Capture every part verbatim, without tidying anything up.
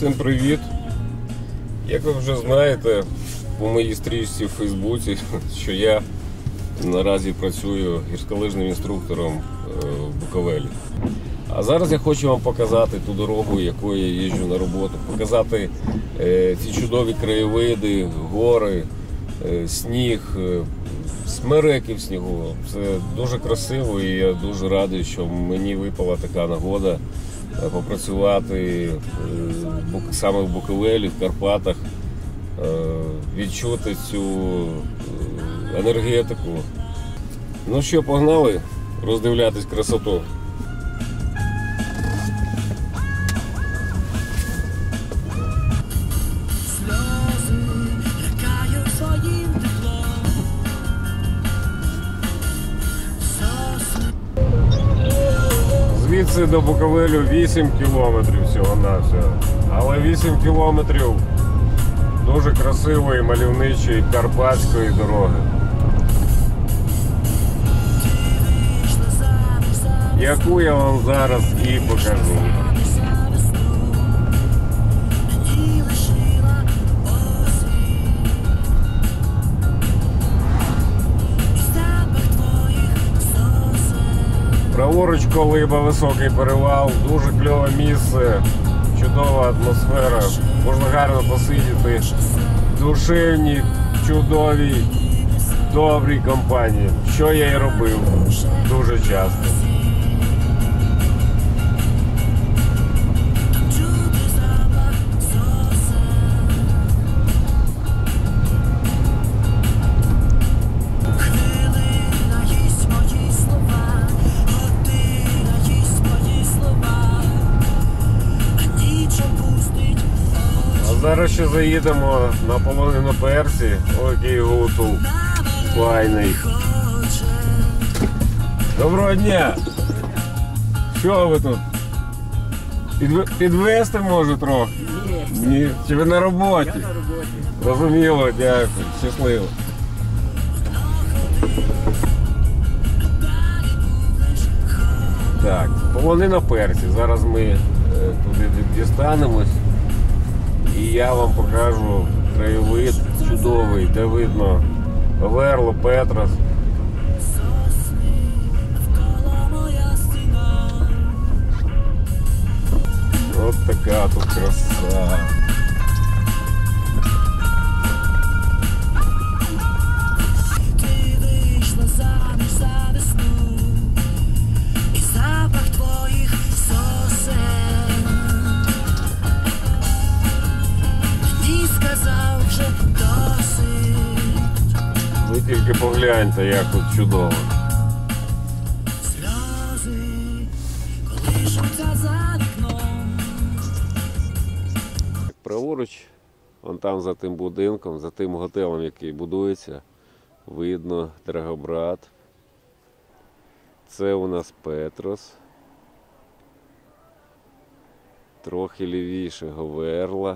Всім привіт! Як ви вже знаєте, по моїй стрічці в Фейсбуці, що я наразі працюю гірськолижним інструктором в Буковелі. А зараз я хочу вам показати ту дорогу, якою я їжджу на роботу, показати ці чудові краєвиди, гори, сніг, смереки в снігу. Це дуже красиво і я дуже радий, що мені випала така нагода попрацювати саме в Буковелі, в Карпатах, відчути цю енергетику. Ну що, погнали роздивлятись красоту. Звідси до Буковелю вісім кілометрів всього-навсього, але вісім кілометрів дуже красивої, мальовничої карпатської дороги, яку я вам зараз і покажу. Праворуч Колиба, високий перевал, дуже кльове місце, чудова атмосфера, можна гарно посидіти, душевні, чудові, добрій компанії, що я і робив дуже часто. Зараз ще заїдемо на полонину Персі. Ой, який гутул файний. Доброго дня! Що ви тут? Підв... Підвезти може трохи? Ні. Ні. Чи ви на роботі? Я на роботі. Розуміло, дякую. Щасливо. Так, полонина Персі. Зараз ми е, туди дістанемось. І я вам покажу краєвид чудовий, де видно Верло, Петрос. От така тут краса. Ви тільки погляньте, як тут чудово. Праворуч, вон там за тим будинком, за тим готелем, який будується, видно Драгобрат. Це у нас Петрос. Трохи лівіше Говерла.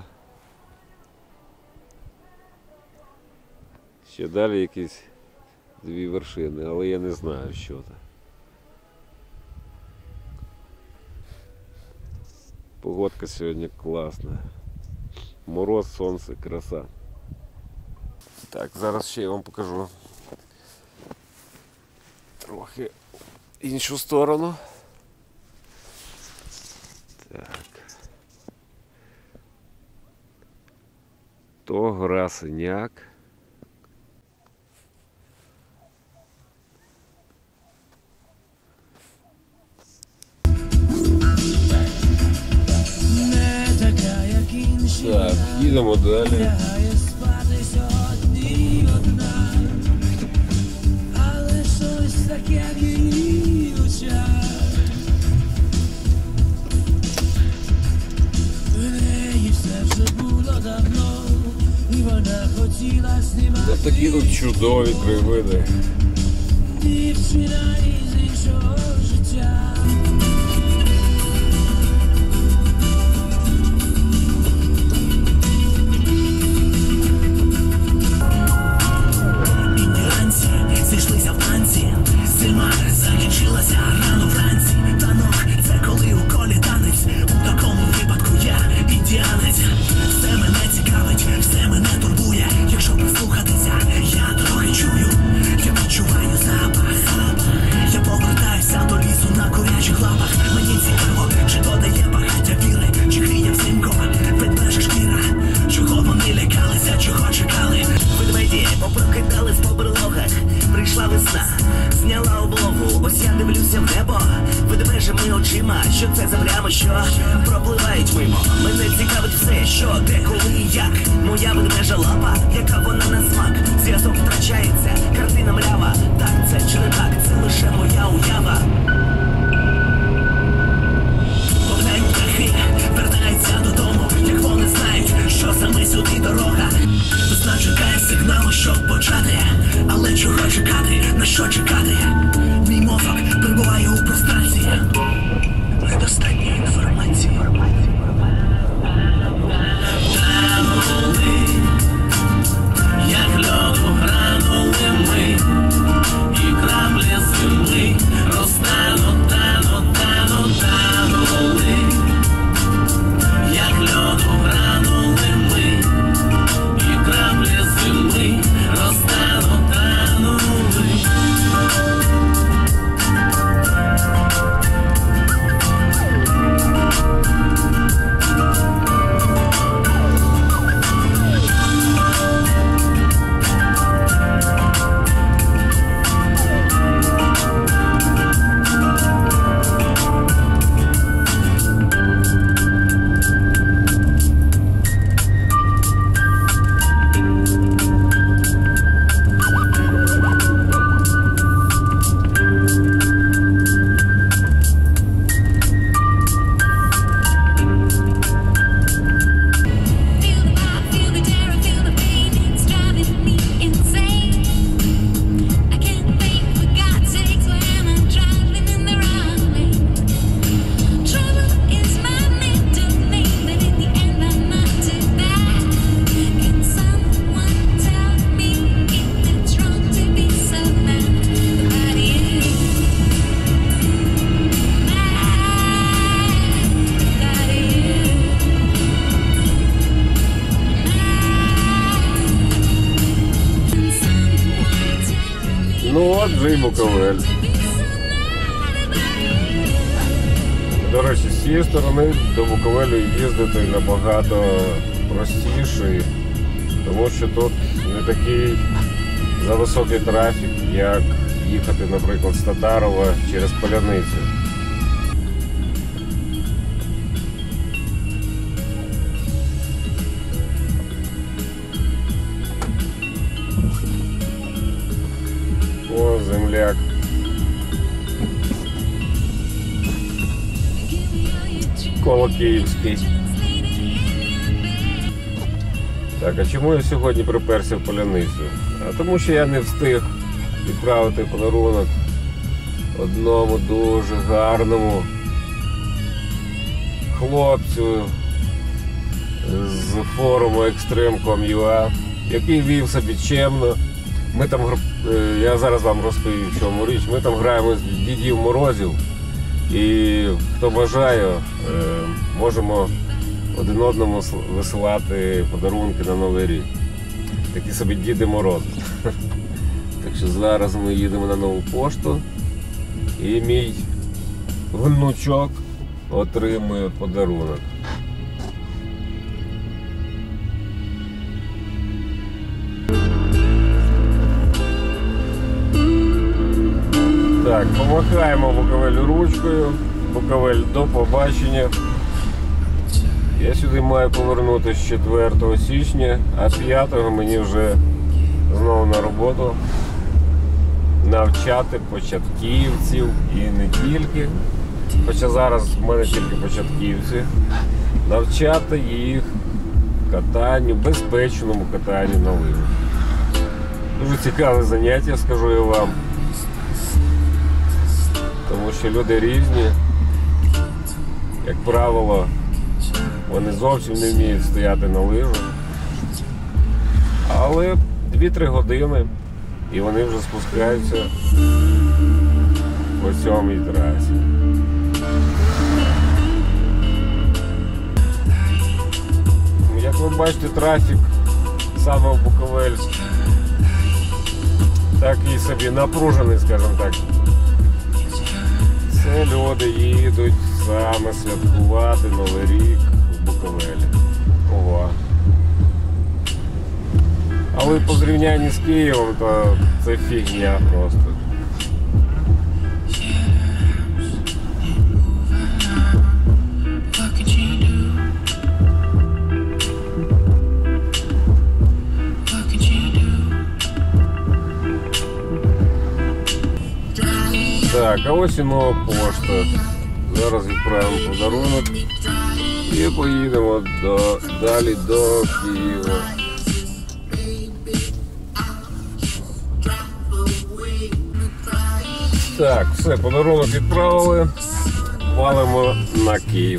Ще далі якісь дві вершини, але я не знаю, що це. Погодка сьогодні класна. Мороз, сонце, краса. Так, зараз ще я вам покажу трохи іншу сторону. Так. То гора Синяк. Так, їдемо далі. Ось такі тут чудові краєвиди. Зима закінчилася рано вранці. Танок – це коли у колі танець. У такому випадку я індіанець. Мене цікавить все, що, де, коли і як. Моя ведмежа лапа, яка вона на смак. Зв'язок втрачається, картина млява. Так це чи не так, це лише моя уява. Повдають птахи, вертаються додому. Як вони знають, що саме сюди дорога. Весна чекає сигналу, щоб почати. Але чого чекати, на що чекати? Мій мозок перебуває у прострації. Недостатньо інформації. Танули, як льоду гранули ми, і краплі земли розтануть, тануть, тануть, танули, як льоду гранули ми, і краплі земли розтануть, танули. Ну от вже й Буковель. До речі, з цієї сторони до Буковелю їздити набагато простіше, тому що тут не такий зависокий трафік, як їхати, наприклад, з Татарова через Поляницю. О, земляк. Коло Київський. Так, а чому я сьогодні приперся в Поляницю? А тому що я не встиг відправити подарунок одному дуже гарному хлопцю з форуму екстрем крапка ком крапка ю а, який вів себе чемно. Ми там, я зараз вам розповім, в чому річ. Ми там граємо з Дідів Морозів. І хто бажає, можемо один одному висилати подарунки на Новий рік. Такі собі Діди Морози. Так що зараз ми їдемо на нову пошту. І мій внучок отримує подарунок. Так, помахаємо Буковелю ручкою. Буковель, до побачення. Я сюди маю повернутися четвертого січня, а п'ятого мені вже знову на роботу навчати початківців і не тільки. Хоча зараз в мене тільки початківці. Навчати їх катанню, безпечному катанню на лижах. Дуже цікаве заняття, скажу я вам. Тому що люди різні, як правило, вони зовсім не вміють стояти на лижах. Але дві-три години і вони вже спускаються по сьомій трасі. Як ви бачите, трафік саме в Буковель такий собі напружений, скажімо так. Це люди їдуть саме святкувати Новий рік в Буковелі. Ого. Але по зрівнянні з Києвом, то це фігня просто. Так, а ось і нова пошта. Зараз відправимо подарунок і поїдемо до, далі до Києва. Так, все, подарунок відправили, валимо на Київ.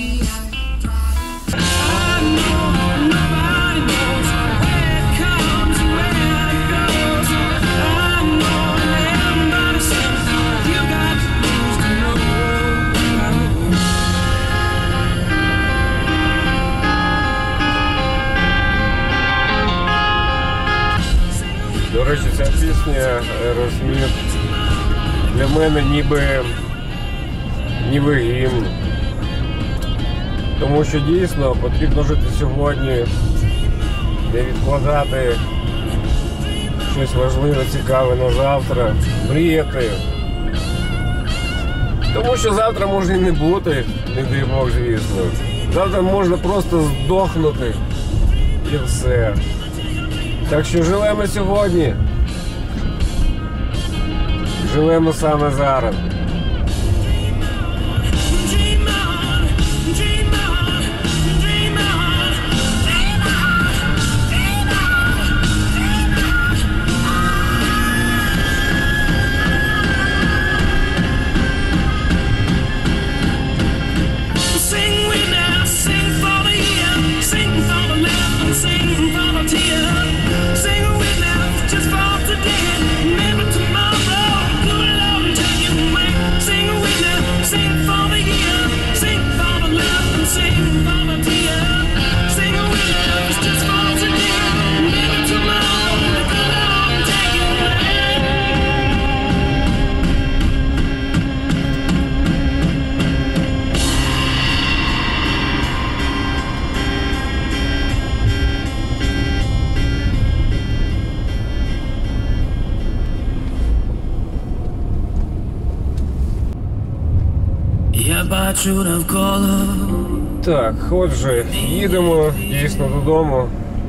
До речі, ця пісня Aerosmith для мене ніби, ніби гімн. Тому що дійсно потрібно жити сьогодні, не відкладати щось важливе, цікаве на завтра, мріяти. Тому що завтра може і не бути, не дай Бог, звісно. Завтра можна просто здохнути і все. Так що живемо сьогодні. Живемо саме зараз. Я бачу навколо. Так, отже, їдемо дійсно додому.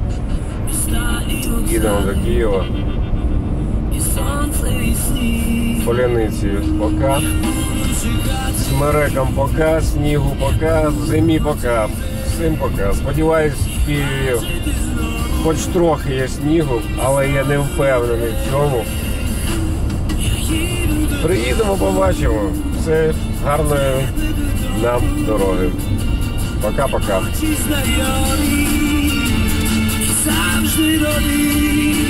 Їдемо до Києва. Поляниці пока. Смерекам пока, снігу пока, зимі пока. Всім пока. Сподіваюсь, в Києві хоч трохи є снігу, але я не впевнений в цьому. Приїдемо, побачимо. Все, гарної нам дороги. Пока-пока. Завжди нові.